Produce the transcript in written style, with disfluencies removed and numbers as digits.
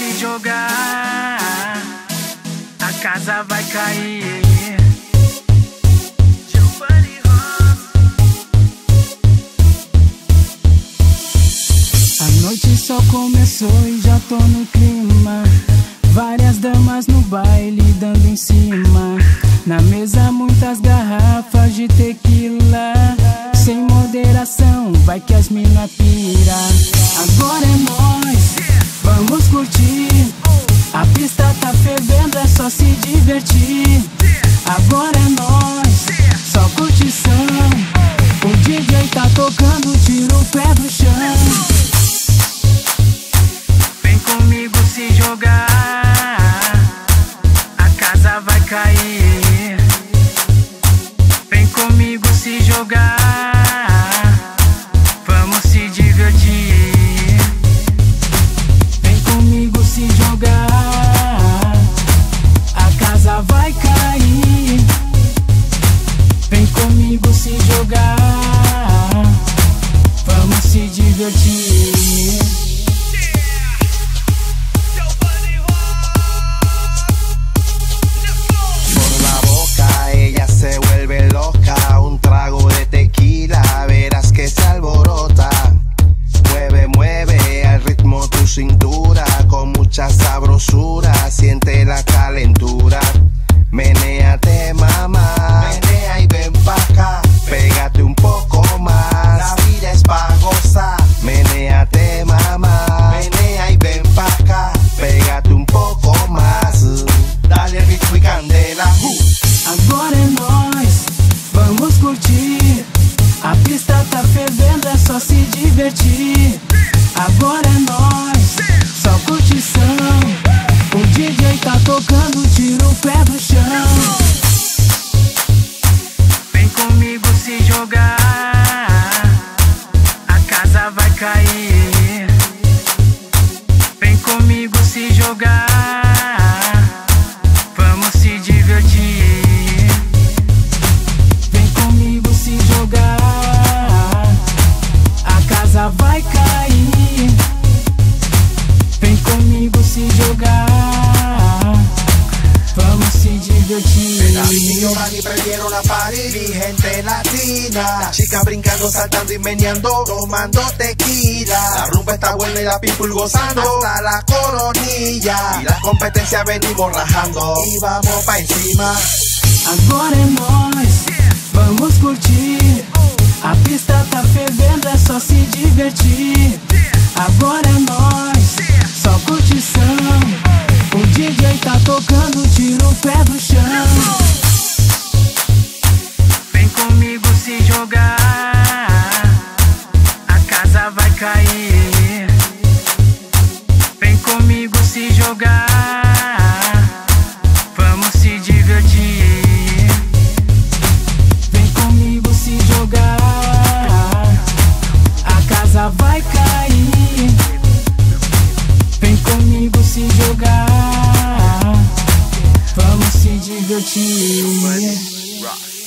se jogar, a casa vai cair. A noite só começou e já tô no clima. Várias damas no baile dando em cima. Na mesa muitas garrafas de tequila. Sem moderação, vai que as mina pira. Agora é nóis, vamos curtir. A pista tá fervendo, é só se divertir. Agora é nóis, só curtição. O DJ tá tocando, tira o pé do chão. Vem comigo se jogar, a casa vai cair. Vem comigo se jogar, vamos se divertir. Vem comigo se jogar, a casa vai cair. Vem comigo se jogar, vamos se divertir. Se vuelve loca, un trago de tequila, verás que se alborota. Mueve, mueve al ritmo tu cintura, con mucha sabrosura, siente la calentura. Menéate, mamá, menea y ven pa' acá, pégate un poco más, la vida es pa' gozar. Menéate, mamá, menea y ven pa' acá, pégate un poco más, dale ritmo y candela. Agora é nóis, vamos curtir. A pista tá fervendo, é só se divertir. Agora é nóis, só curtição. O DJ tá tocando, tira o pé do chão. Vem comigo se jogar, a casa vai cair. Vem comigo se jogar, vamos se divertir. A casa vai cair. Vem comigo se jogar, vamos se divertir. Yo van y prendieron la party, mi gente latina. Chicas brincando, saltando y meneando, tomando tequila. La rumba está buena y la people gozando hasta la coronilla. Y la competencia venimos rajando y vamos pa' encima. Agora é nóis, vamos curtir. A pista tá fervendo, é só se divertir. Agora é nóis, só curtição. O DJ tá tocando, tira o pé do chão. Vem comigo se jogar, a casa vai cair. Vem comigo se jogar, vamos se divertir. Vem comigo se jogar, a casa vai cair. Vem comigo se jogar, vamos se divertir.